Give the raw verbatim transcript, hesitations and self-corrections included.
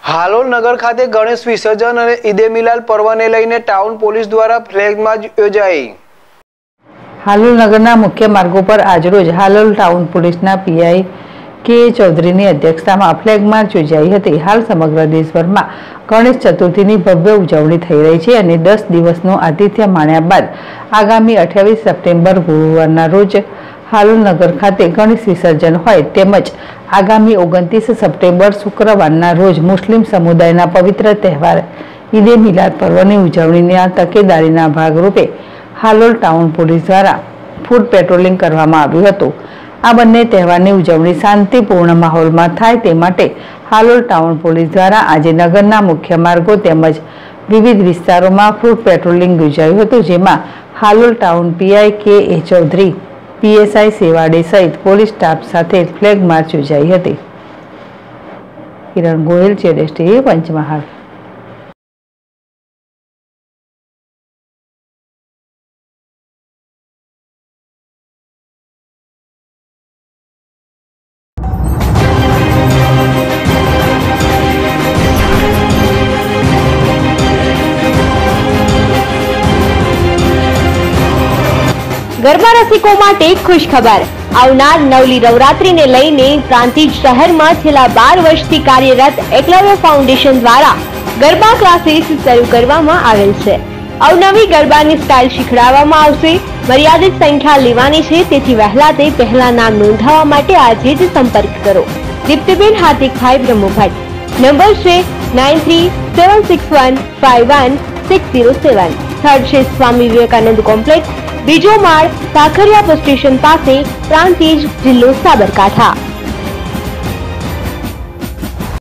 હાલોલ નગર ખાતે ગણેશ વિસર્જન અને ઈદે મિલાદ પર્વને લઈને ટાઉન પોલીસ દ્વારા ફ્લેગ માર્ચ યોજાઈ। હાલોલ નગરના મુખ્ય માર્ગો પર આજરોજ હાલોલ ટાઉન પોલીસના પીઆઈ કે ચૌધરીની અધ્યક્ષતામાં ફ્લેગ માર્ચ યોજાઈ હતી। હાલ સમગ્ર દેશભરમાં ગણેશ ચતુર્થીની ભવ્ય ઉજવણી થઈ રહી છે અને દસ દિવસનું આતિથ્ય માણ્યા બાદ આગામી અઠ્યાવીસ સપ્ટેમ્બર ગુરુવારના રોજ હાલોલ નગર ખાતે ગણેશ વિસર્જન હોય તેમજ આગામી ઓગણત્રીસ સપ્ટેમ્બર શુક્રવારના રોજ મુસ્લિમ સમુદાયના પવિત્ર તહેવાર ઈદે મિલાદ પર્વની ઉજવણીના તકેદારીના ભાગરૂપે હાલોલ ટાઉન પોલીસ દ્વારા ફૂટ પેટ્રોલિંગ કરવામાં આવ્યું હતું। આ બંને તહેવારની ઉજવણી શાંતિપૂર્ણ માહોલમાં થાય તે માટે હાલોલ ટાઉન પોલીસ દ્વારા આજે નગરના મુખ્ય માર્ગો તેમજ વિવિધ વિસ્તારોમાં ફૂટ પેટ્રોલિંગ યોજાયું હતું, જેમાં હાલોલ ટાઉન પીઆઈ કે એ ચૌધરી, પીએસઆઈ સેવાડે સહિત પોલીસ સ્ટાફ સાથે ફ્લેગ માર્ચ યોજાઈ હતી। કિરણ ગોયલ, જેડેશ ટીવી, પંચમહાલ। ગરબા રસિકો માટે ખુશ ખબર। આવનાર નવલી નવરાત્રીને લઈને પ્રાંતિજ શહેરમાં છેલ્લા બાર વર્ષથી કાર્યરત એકલવ્ય ફાઉન્ડેશન દ્વારા ગરબા ક્લાસીસ શરૂ કરવામાં આવેલ છે। અવનવી ગરબાની સ્ટાઇલ શીખવાડવામાં આવશે। મર્યાદિત સંખ્યા લેવાની છે, તેથી વહેલા તે પહેલા નામ નોંધાવવા માટે આજે જ સંપર્ક કરો। દીપ્તિબેન હાર્દિકભાઈ બ્રહ્મભટ્ટ, નંબર છે nine three seven six one five one six zero seven. Third છે સ્વામી વિવેકાનંદ કોમ્પ્લેક્સ, બીજો માળ, સાખરિયા બસ સ્ટેશન પાસે, પ્રાંતિજ, જિલ્લો સાબરકાંઠા।